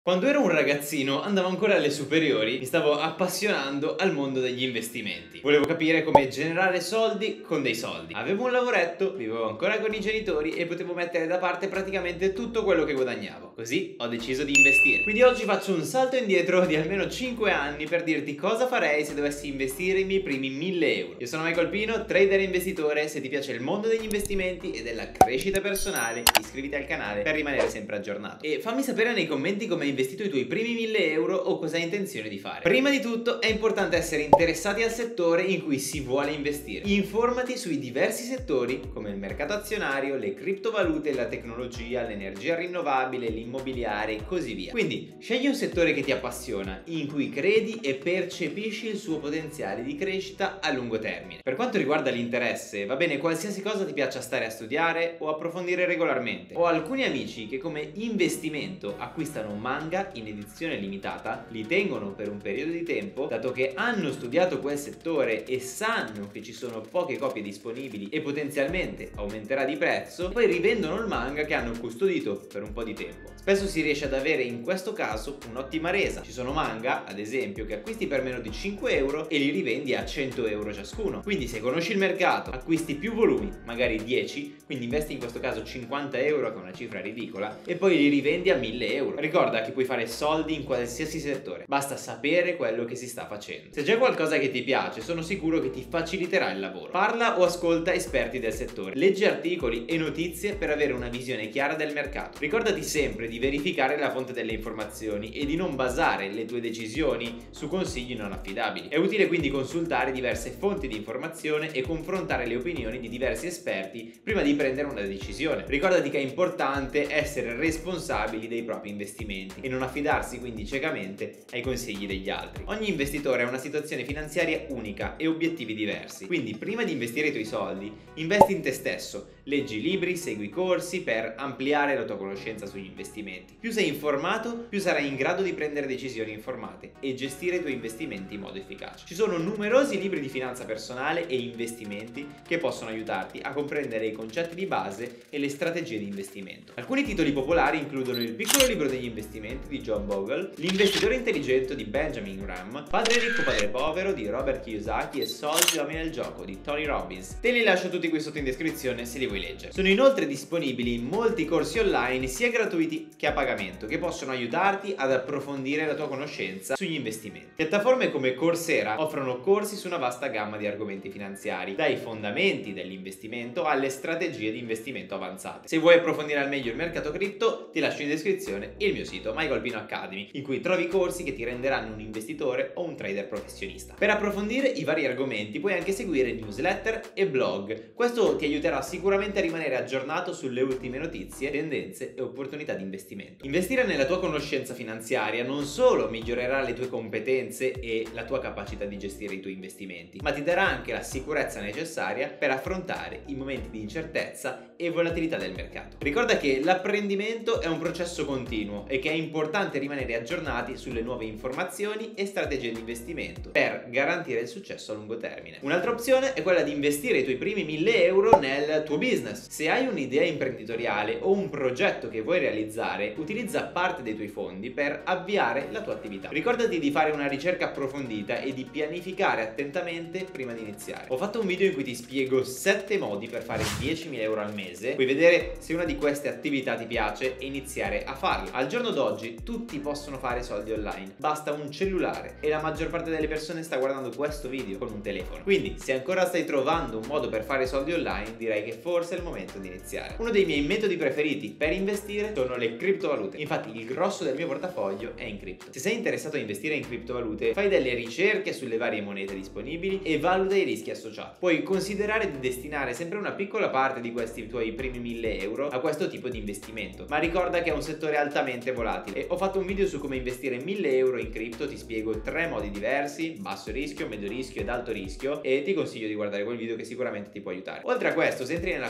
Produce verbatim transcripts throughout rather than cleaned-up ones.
Quando ero un ragazzino, andavo ancora alle superiori, mi stavo appassionando al mondo degli investimenti. Volevo capire come generare soldi con dei soldi. Avevo un lavoretto, vivevo ancora con i genitori e potevo mettere da parte praticamente tutto quello che guadagnavo. Così ho deciso di investire. Quindi oggi faccio un salto indietro di almeno cinque anni per dirti cosa farei se dovessi investire i miei primi mille euro. Io sono Michael Pino, trader e investitore. Se ti piace il mondo degli investimenti e della crescita personale, iscriviti al canale per rimanere sempre aggiornato. E fammi sapere nei commenti come hai investito i tuoi primi mille euro o cosa hai intenzione di fare. Prima di tutto è importante essere interessati al settore in cui si vuole investire. Informati sui diversi settori come il mercato azionario, le criptovalute, la tecnologia, l'energia rinnovabile, l'immobiliare e così via. Quindi scegli un settore che ti appassiona, in cui credi e percepisci il suo potenziale di crescita a lungo termine. Per quanto riguarda l'interesse, va bene qualsiasi cosa ti piaccia stare a studiare o approfondire regolarmente. Ho alcuni amici che come investimento acquistano manga in edizione limitata, li tengono per un periodo di tempo, dato che hanno studiato quel settore e sanno che ci sono poche copie disponibili e potenzialmente aumenterà di prezzo, poi rivendono il manga che hanno custodito per un po' di tempo. Spesso si riesce ad avere in questo caso un'ottima resa. Ci sono manga, ad esempio, che acquisti per meno di cinque euro e li rivendi a cento euro ciascuno. Quindi se conosci il mercato, acquisti più volumi, magari dieci, quindi investi in questo caso cinquanta euro, che è una cifra ridicola, e poi li rivendi a mille euro. Ricorda che puoi fare soldi in qualsiasi settore, basta sapere quello che si sta facendo. Se c'è qualcosa che ti piace, sono sicuro che ti faciliterà il lavoro. Parla o ascolta esperti del settore, leggi articoli e notizie per avere una visione chiara del mercato. Ricordati sempre di verificare la fonte delle informazioni e di non basare le tue decisioni su consigli non affidabili. È utile quindi consultare diverse fonti di informazione e confrontare le opinioni di diversi esperti prima di prendere una decisione. Ricordati che è importante essere responsabili dei propri investimenti e non affidarsi quindi ciecamente ai consigli degli altri. Ogni investitore ha una situazione finanziaria unica e obiettivi diversi, quindi prima di investire i tuoi soldi, investi in te stesso, leggi libri, segui corsi per ampliare la tua conoscenza sugli investimenti. Più sei informato, più sarai in grado di prendere decisioni informate e gestire i tuoi investimenti in modo efficace. Ci sono numerosi libri di finanza personale e investimenti che possono aiutarti a comprendere i concetti di base e le strategie di investimento. Alcuni titoli popolari includono Il piccolo libro degli investimenti di John Bogle, L'investitore intelligente di Benjamin Graham, Padre ricco, padre povero di Robert Kiyosaki e Soldi, uomini nel gioco di Tony Robbins. Te li lascio tutti qui sotto in descrizione se li vuoi leggere. Sono inoltre disponibili molti corsi online sia gratuiti che a pagamento che possono aiutarti ad approfondire la tua conoscenza sugli investimenti. Piattaforme come Coursera offrono corsi su una vasta gamma di argomenti finanziari, dai fondamenti dell'investimento alle strategie di investimento avanzate. Se vuoi approfondire al meglio il mercato cripto, ti lascio in descrizione il mio sito Michael Pino Academy, in cui trovi corsi che ti renderanno un investitore o un trader professionista. Per approfondire i vari argomenti puoi anche seguire newsletter e blog. Questo ti aiuterà sicuramente a rimanere aggiornato sulle ultime notizie, tendenze e opportunità di investimento. Investire nella tua conoscenza finanziaria non solo migliorerà le tue competenze e la tua capacità di gestire i tuoi investimenti, ma ti darà anche la sicurezza necessaria per affrontare i momenti di incertezza e volatilità del mercato. Ricorda che l'apprendimento è un processo continuo e che è importante rimanere aggiornati sulle nuove informazioni e strategie di investimento per garantire il successo a lungo termine. Un'altra opzione è quella di investire i tuoi primi mille euro nel tuo business. Se hai un'idea imprenditoriale o un progetto che vuoi realizzare, utilizza parte dei tuoi fondi per avviare la tua attività. Ricordati di fare una ricerca approfondita e di pianificare attentamente prima di iniziare. Ho fatto un video in cui ti spiego sette modi per fare diecimila euro al mese. Puoi vedere se una di queste attività ti piace e iniziare a farla. Al giorno d'oggi tutti possono fare soldi online, basta un cellulare e la maggior parte delle persone sta guardando questo video con un telefono. Quindi se ancora stai trovando un modo per fare soldi online, direi che forse è il momento di iniziare. Uno dei miei metodi preferiti per investire sono le criptovalute. Infatti il grosso del mio portafoglio è in cripto. Se sei interessato a investire in criptovalute, fai delle ricerche sulle varie monete disponibili e valuta i rischi associati. Puoi considerare di destinare sempre una piccola parte di questi tuoi primi mille euro a questo tipo di investimento, ma ricorda che è un settore altamente volatile. E ho fatto un video su come investire mille euro in cripto, ti spiego tre modi diversi: basso rischio, medio rischio ed alto rischio, e ti consiglio di guardare quel video che sicuramente ti può aiutare. Oltre a questo, se entri nella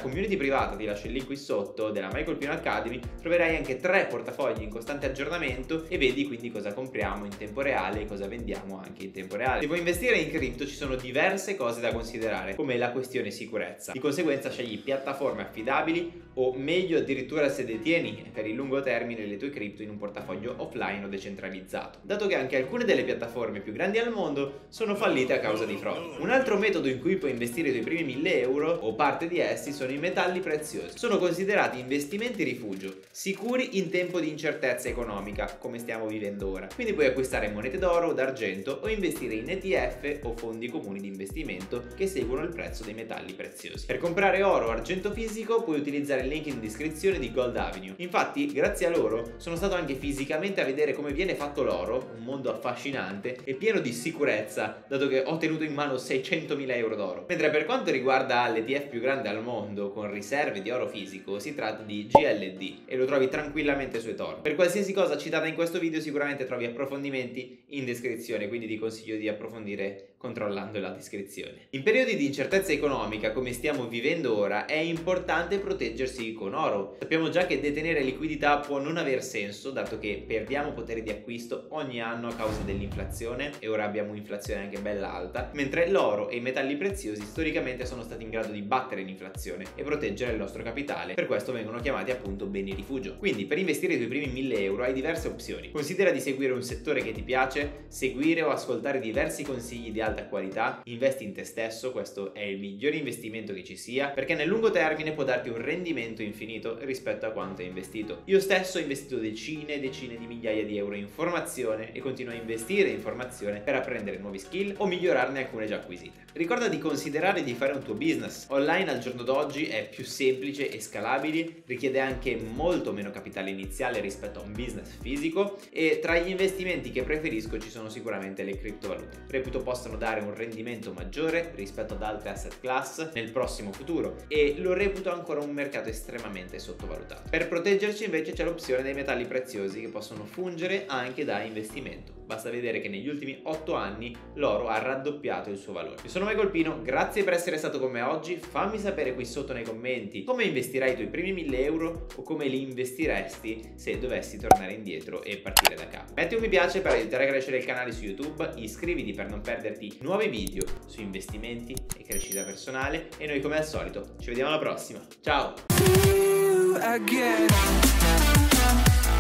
nostra community privata, ti lascio il link qui sotto, della MyColpino Academy, troverai anche tre portafogli in costante aggiornamento e vedi quindi cosa compriamo in tempo reale e cosa vendiamo anche in tempo reale. Se vuoi investire in cripto ci sono diverse cose da considerare, come la questione sicurezza. Di conseguenza scegli piattaforme affidabili o meglio addirittura se detieni per il lungo termine le tue cripto in un portafoglio offline o decentralizzato, dato che anche alcune delle piattaforme più grandi al mondo sono fallite a causa di frodi. Un altro metodo in cui puoi investire i tuoi primi mille euro o parte di essi sono i metalli preziosi. Sono considerati investimenti rifugio, sicuri in tempo di incertezza economica come stiamo vivendo ora. Quindi puoi acquistare monete d'oro o d'argento o investire in E T F o fondi comuni di investimento che seguono il prezzo dei metalli preziosi. Per comprare oro o argento fisico puoi utilizzare il link in descrizione di Gold Avenue. Infatti, grazie a loro sono stato anche fisicamente a vedere come viene fatto l'oro, un mondo affascinante e pieno di sicurezza, dato che ho tenuto in mano seicentomila euro d'oro. Mentre per quanto riguarda l'E T F più grande al mondo con riserve di oro fisico, si tratta di G L D e lo trovi tranquillamente su eToro. Per qualsiasi cosa citata in questo video sicuramente trovi approfondimenti in descrizione, quindi ti consiglio di approfondire controllando la descrizione. In periodi di incertezza economica come stiamo vivendo ora è importante proteggersi con oro. Sappiamo già che detenere liquidità può non aver senso, dato che perdiamo potere di acquisto ogni anno a causa dell'inflazione e ora abbiamo un'inflazione anche bella alta, mentre l'oro e i metalli preziosi storicamente sono stati in grado di battere l'inflazione e proteggere il nostro capitale, per questo vengono chiamati appunto beni rifugio. Quindi per investire i tuoi primi mille euro hai diverse opzioni. Considera di seguire un settore che ti piace, seguire o ascoltare diversi consigli di alta qualità, investi in te stesso, questo è il migliore investimento che ci sia, perché nel lungo termine può darti un rendimento infinito rispetto a quanto hai investito. Io stesso ho investito decine e decine di migliaia di euro in formazione e continuo a investire in formazione per apprendere nuovi skill o migliorarne alcune già acquisite. Ricorda di considerare di fare un tuo business. Online al giorno d'oggi è più semplice e scalabile, richiede anche molto meno capitale iniziale rispetto a un business fisico e tra gli investimenti che preferisco ci sono sicuramente le criptovalute. Reputo possano dare un rendimento maggiore rispetto ad altre asset class nel prossimo futuro e lo reputo ancora un mercato estremamente sottovalutato. Per proteggerci invece c'è l'opzione dei metalli preziosi che possono fungere anche da investimento. Basta vedere che negli ultimi otto anni l'oro ha raddoppiato il suo valore. Io sono MyColpino, grazie per essere stato con me oggi. Fammi sapere qui sotto nei commenti come investirai i tuoi primi mille euro o come li investiresti se dovessi tornare indietro e partire da capo. Metti un mi piace per aiutare a crescere il canale su YouTube, iscriviti per non perderti nuovi video su investimenti e crescita personale e noi come al solito ci vediamo alla prossima. Ciao!